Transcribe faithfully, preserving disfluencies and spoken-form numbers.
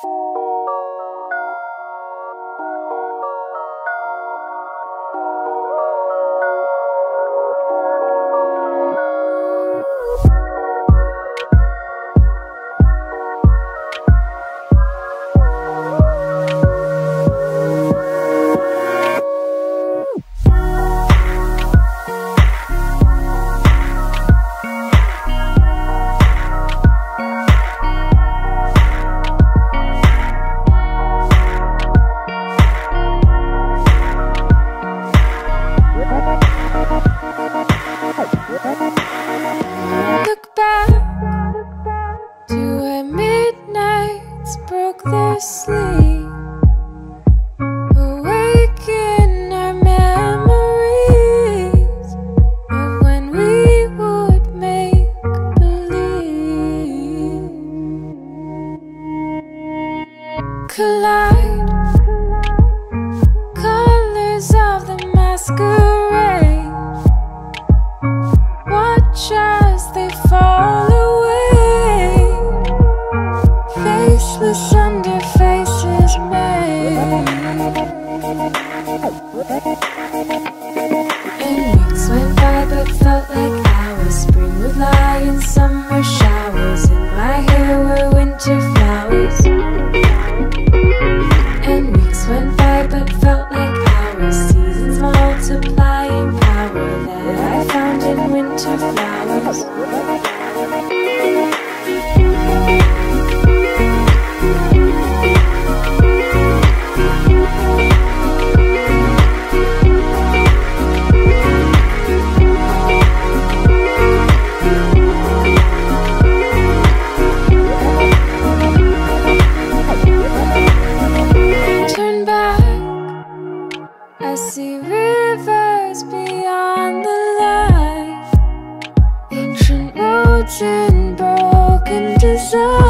Look back to when midnights broke their sleep, awaken our memories of when we would make believe. Collide colors of the masquerade. Watch as they fall away, faceless under faces made. And weeks went by but felt like hours. Spring would lie in summer showers. In my hair were winter flowers. And weeks went by but felt like hours. Seasons multiplying power that I found in winter flowers. Turn back, I see rivers beyond the light, ancient roads in broken design.